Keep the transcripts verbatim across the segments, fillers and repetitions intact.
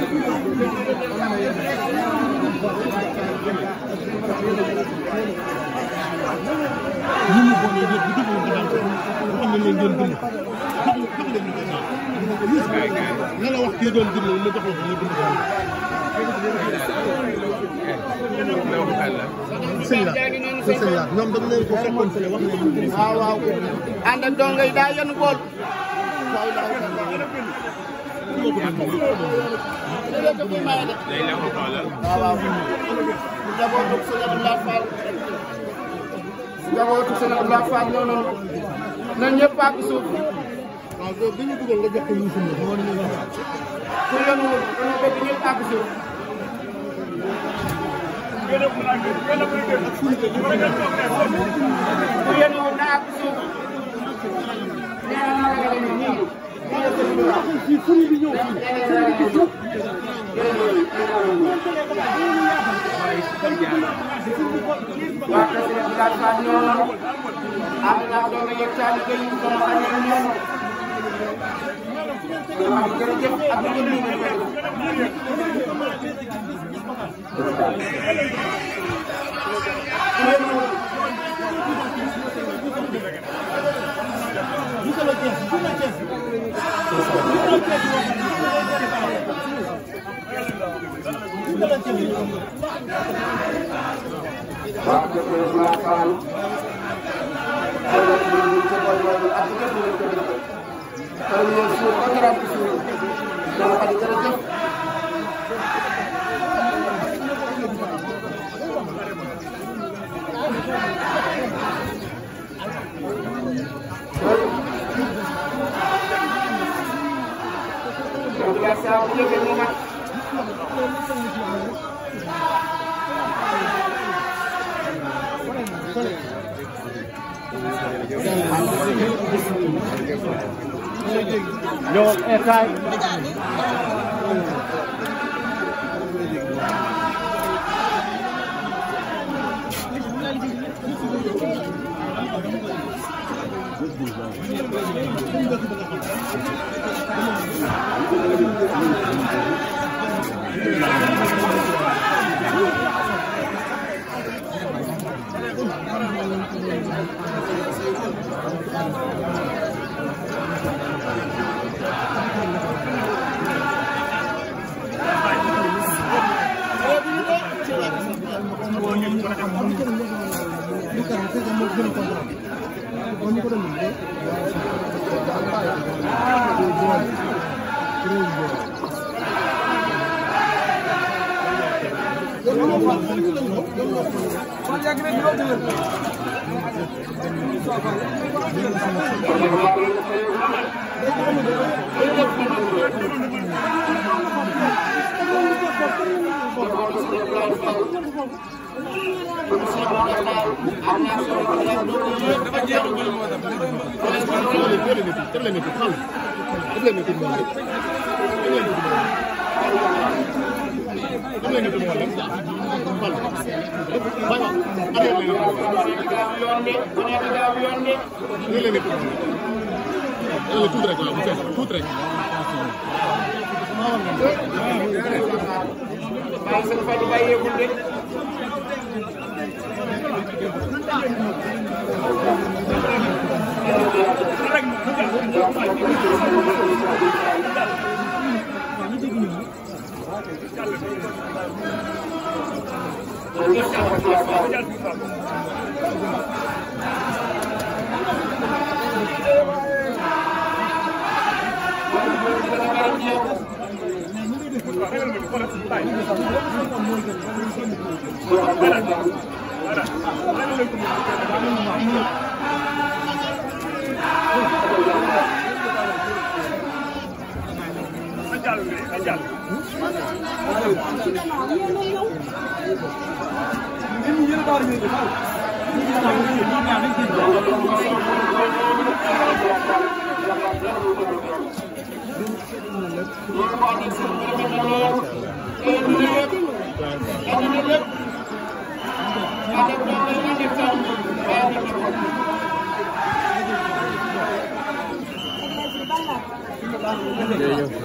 waaw waaw ànd ak dongay daa yenu bool waaw waaw njabootu sëñ Abdoulaye Fall njabootu sëñ Abdoulaye Fall ñoo noonu na ñëpp ak suuf waaw bi ñu dugal nga jox ko Youssou Ndour ku yenu dañoo bëgg ñëpp ak suuf ku yenu na ak suuf nee na la nga leen nii ci furi bi ñëw waa président Abdoulaye Fall ñoo noonu am na doomu yegg taali gay sama xarit ñoo noonu jërëjëf ak ñu ñu Yo, eh, kay. Thank you.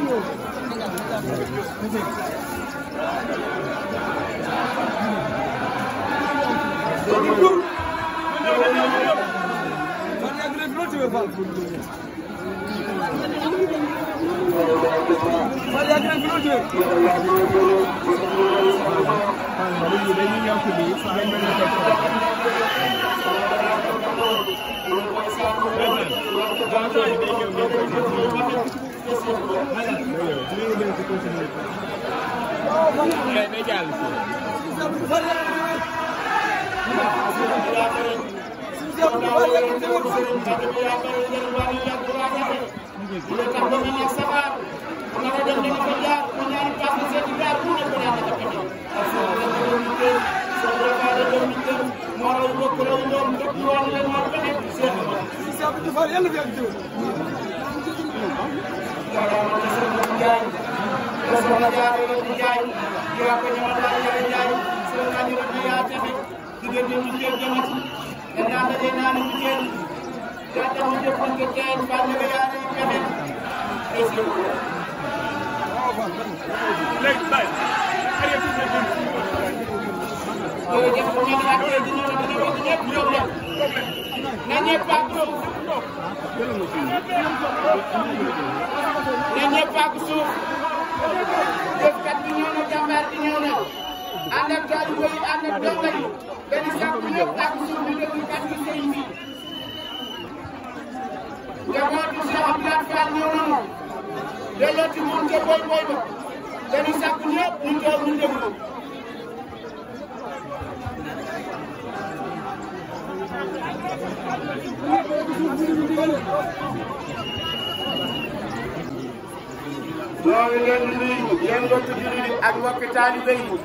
ñoo ngi leen di nuyu yéen mbokk jullit ak mbokk taalibe yi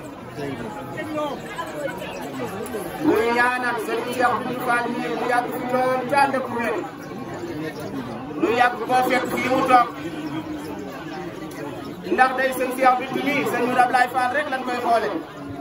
muy ñaanal Serigne Cheikh Abdou Fall mi mu yàgg fi lool tànn ku wér lu yàgg koo fekk fii mu toog ndax day sëñ Cheikh bi ci lii sëñ Mourad Ablaye Fall rek lañ koy xoole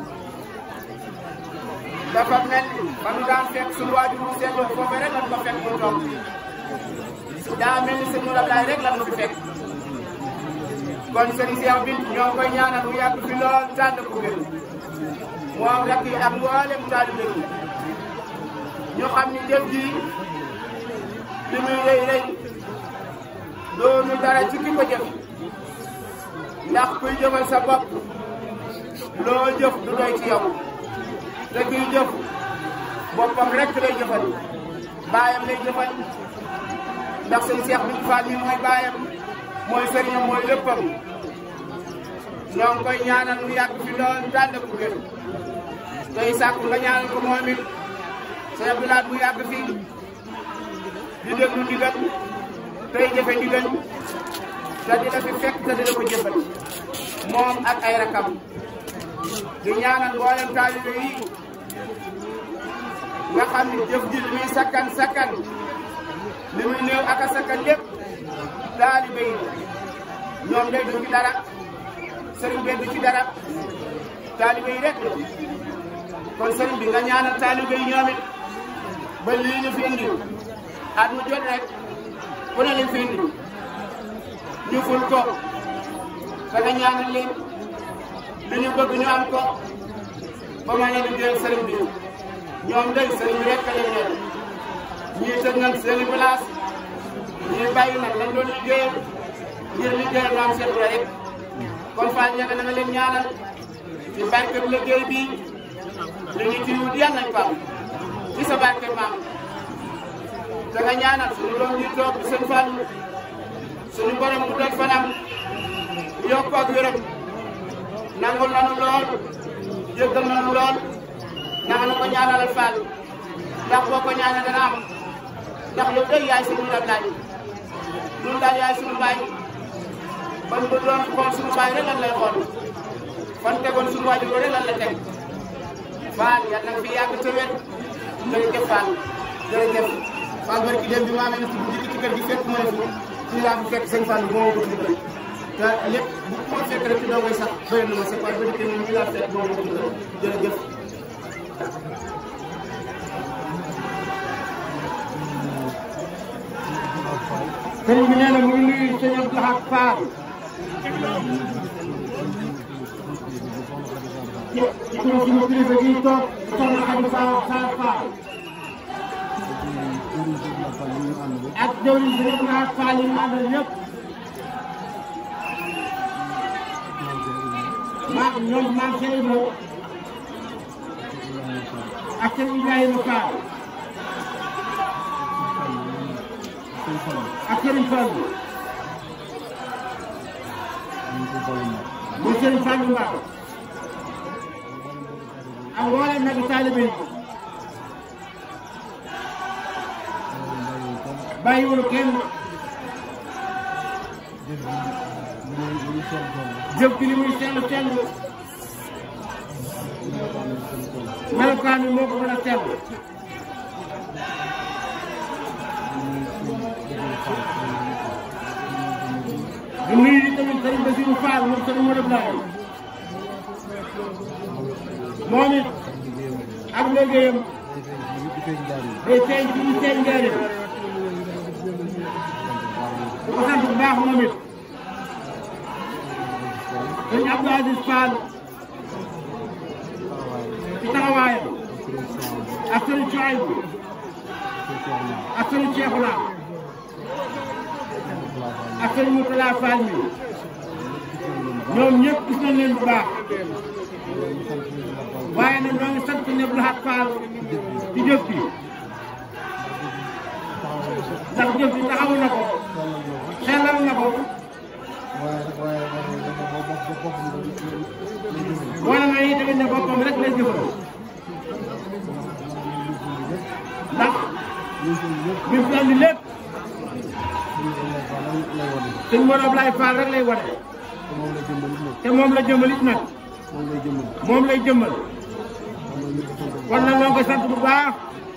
dafa mel ni ba mu daan fekk suñu waajur mu seetloo foofee rek lañ ko fekk mu toog daa mel ni sëñ Mourad Ablaye rek lañ ko fi fekk kon Serigne Cheikh bi ñoo koy ñaanal mu yàgg fi lool tànn ku wér moom rek yi ak mboolem taalibe yi ñu xam ni jëf ji li muy rëy rëy doonu dara ci ki ko jëf ndax kuy jëfal sa bopp loo jëf du doy ci yow te kiy jëf boppam rek lay jëfal baayam lay jëfal ndax sëñ Cheikh bi Fall mi mooy baayam mooy sëriñam mooy léppam ñoo ngi koy ñaanal mu yàgg fi lool tànn ku wér tey sàkku nga ñaanal ko moom it sëñ Abdoulaye bu yàgg fii di déglu ndigal tey jëfe ndigal te dina fi fekk te dina ko jëfal moom ak ay rakam di ñaanal mboolem taalibe yi nga xam ni jëf ji li muy sakkan sakkan li muy néew ak a sakkan lépp taalibe yi ñoom day du ci dara sëriñ bi du ci dara taalibe yi rek kon sëriñ bi nga ñaanal taalibe yi ñoom it ba lii ñu fi indi at mu jot rek ku ne lañ fi indi ñu ful ko te nga ñaanal leen li ñu bëgg ñu am ko ba ma ne liggéeyal sëriñ bi ñoom day sëriñ bi rek ka leen leen ñii tëj nañ seen i place ñii bàyyi nag lañ doon liggéeyal ngir liggéeyal maam Cheikh Ibra rek kon Fall ñaga na nga leen ñaanal ci barkeb liggéey bi li ñu ci wut yàlla nañ ko am ci sa barkeb maam te nga ñaanal suñu doom ñi toog seen Fall suñu borom bu doon fanam yokk ak wéram nangul nanu lool jéggal nanu lool nanga nu ko ñaanalal Fall ndax boo ko ñaanal dana am ndax yow day yaay suñu Ablaye ñun daal yaay suñu baay ban bu doon xool suñu baay rek lan lay xool fan tegoon suñu waajur rek lan la teg Fall yàlla na fi yàgg te wér jërëjëf Fall jërëjëf Fall barki dem bi ma amee na ci dikk ci kër gi fekk ma ne fi ci laa bu fekk sëñ Fall moo ko tudd te lépp bu ko fekk rek ci doo koy sax bëri na ma c'est pas ba dikk ni ñu laa fekk moo ko tudd jërëjëf Fight. sëriñ bi nee na mu ngi nuyu sëñ Abdou Lahad Fall ci ci suñu kilifa gi toog soxna Xadi Fall Fall Fall ak jëwriñ sëñ Abdou Lahad Fall yi mu àndal ñëpp maa ñoom maam Cheikh Ibrahima ak sëñ Ibrahima Fall ak sëriñ Fall muy sëriñ Fall Mbacke ak mboolem nag taalibe yi bàyyiwul kenn jëf ci li muy sell sell melokaan bi moo ko mën a sell di nuyu di tamit sëriñ Bassirou Fall moom sëriñ Modou Abdoulaye moom it ak liggéeyam day feeñ ci ñu seen njëriñ di ko sant bu baax moom it sëriñ Abdou Aziz Fall ci taxawaayam ak sëriñ Chouaïbou ak sëriñ Cheikhouna ak sëriñ Moutala Fall mi ñoom ñëpp gis nañ leen bu baax waaye nag ñoo ngi sant sëriñ Abdou Lahad Fall ci jëf bi ndax jëf bi taxawu na ko sellal na ko wane na yi tamit ne boppam rek lay jëfal ndax bi fi andi lépp sëñ Modou Abdoulaye Fall rek lay wane te moom la jëmmal it nag moom lay jëmmal kon nag ñoo ngi koy sant bu baax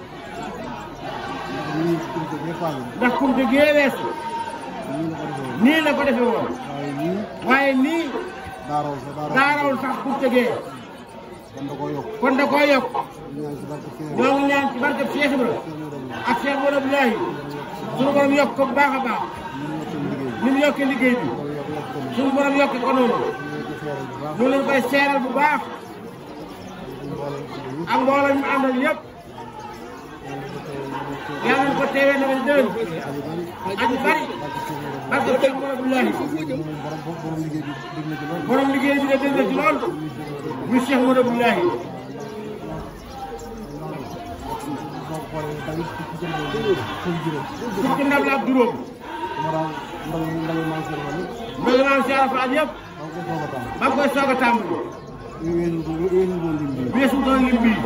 ndax kum te gee weesu nii la ko defee woon waaye nii daarawul sax kum te gee kon da koo yokk ñoo ngi ñaan ci barkeb Cheikh Ibra ak Cheikh Modou Abdoulaye suñu borom yokk ko bu baax a baax ni mu yokkee liggéey bi suñu borom yokk ko noonu ñu leen koy seeral bu baax ak mbooloo ñu àndal yëpp yàlla na ko teewee na leen déwén ak yu bari parce que Cheikh Modou Abdoulaye borom liggéey bi de dégg na ci lool muy Cheikh Modou Abdoulaye fukki ndab la ak juróom mbéy maam Cheikh Fall yëpp ba koy soog a tàmbali weesu doon lim bii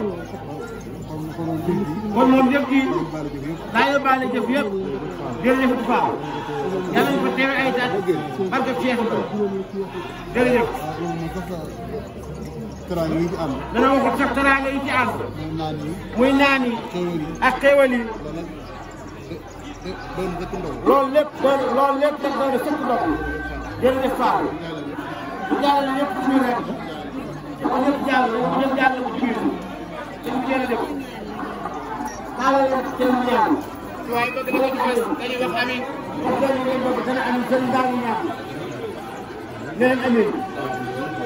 kon moom jëf ji daa yóbbaale jëf yëpp jërëjëf Fall yàlla ñu ko teewe ay tat barke Cheikh jërëjëf dana ma ko sax teraanga yi ci ànd muy naan yi ak xéwal yi loolu lépp doon loolu lépp daf doon sëkk ndox jërëjëf Fall bu jàllale ñëpp ci biir rek ba ñëpp jàll ñëpp jàll ko ci biir dañu jërëjëf xaaral leen seen ñaan waaye bëgg na ko defal dañuy wax amiin wax dëgg ngeen bëgg dana amiin seen ndaw ñaan leen amiin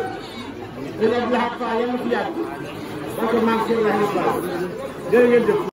sëñ Abdou Lahad Fall yàlla na fi yàgg parce que maa ngi seen wax jërë ngeen jëf